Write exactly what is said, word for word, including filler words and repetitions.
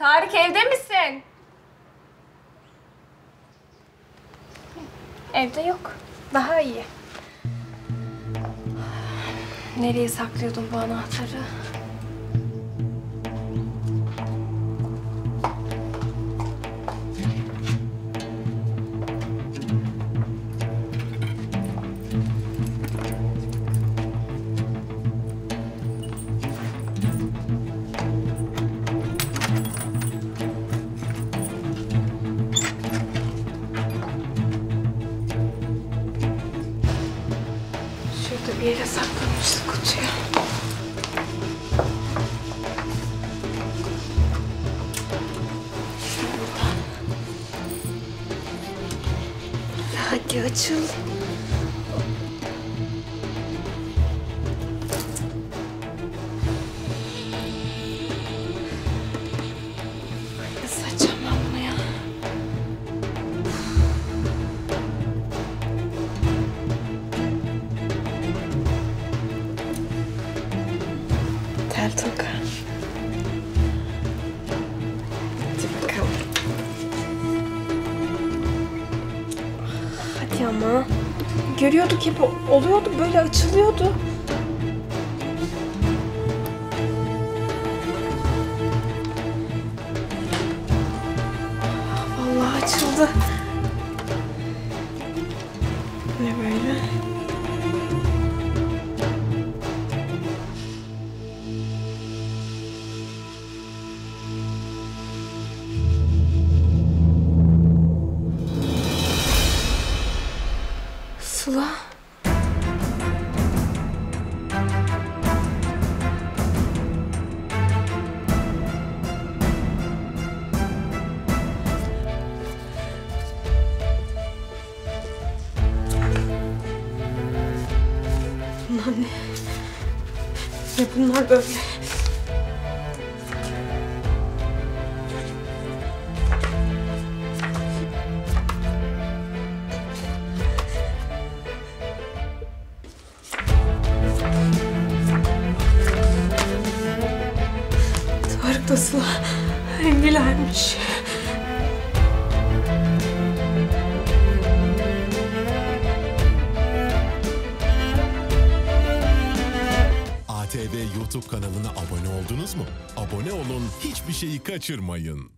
Tarık evde misin? Evde yok. Daha iyi. Nereye saklıyordun bu anahtarı? Şurada bir yere saklamıştık kutuyu. Şurada. Hadi açıl. Nasıl açacağım ben bunu ya? Tel toka. Hadi bakalım. Hadi ama. Görüyorduk hep oluyordu, böyle açılıyordu. Vallahi açıldı. Ne böyle? Sıla. Bunlar ne? Ne bunlar böyle? Tarık da Sıla evlilermiş. A T V YouTube kanalına abone oldunuz mu? Abone olun, hiçbir şeyi kaçırmayın.